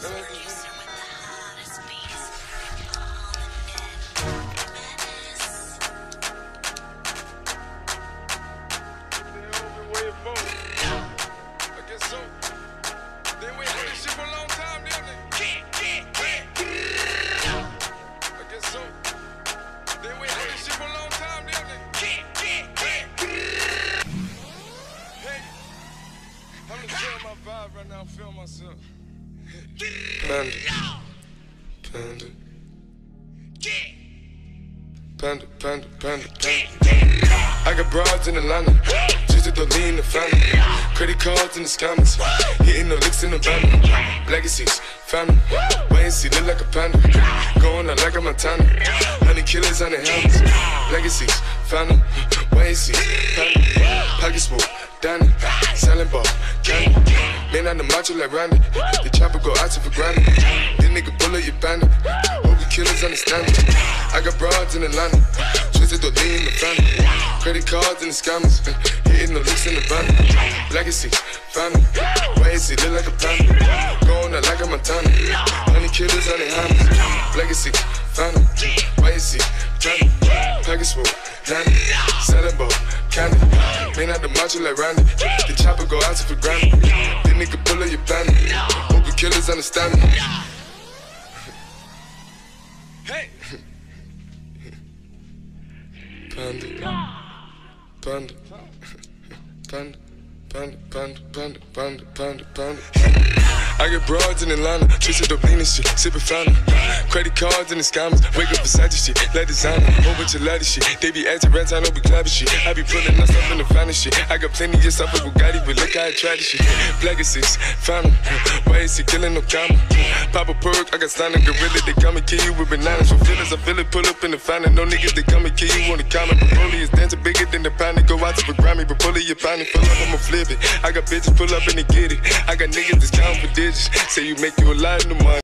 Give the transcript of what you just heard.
Right now, I'm feeling myself. Panda. I got broads in Atlanta, just to lean the family. Credit cards in the scammers, hitting the licks in the van. Legacies, family, wait and see, look like a panda. Going out like a Montana, 100 killers on the helmets. Legacies, family, wait and see, family. Pockets full, Danny, selling ball, candy. Man on the macho like Randy, the chopper go out to for granted. This nigga bullet, you bandit. Hope the killers understand it. I got broads in Atlanta, twisted to lean in the family. Credit cards in the scammers, hitting the licks in the van. Legacies, family, wait and see, look like a panda. Going out like a Montana, 100 killers on their hands. Legacies, family, wait and see, family. Pockets full, Danny, selling ball, candy. Man out the macho like Randy, the chopper go out to for granted. This nigga bullet, you bandit. Hope the killers understand me. Hey! Panda. I get broads in Atlanta, twisted up lean and shit, sippin' fountain. Credit cards in the scammers, wake up beside shit, let designer, whole bunch of ladder shit. They be acting rats, I know we clapping shit. I be pulling us up in the finest shit. I got plenty of stuff with Bugatti, but look how I try this shit. Legacies, family, why is he killing no comma? Pop a perk, I got standing gorilla, they come and kill you with bananas. For feelings, I feel it, pull up in the fountain. No niggas, they come and kill you on the comment. Broly is dancing bigger than the pound, they go out to the Grammy. But pull it, you pound it, pull up, I'ma flip it. I got bitches pull up and they get it. I got niggas that's counting for digits. Say you make you a lot in the money.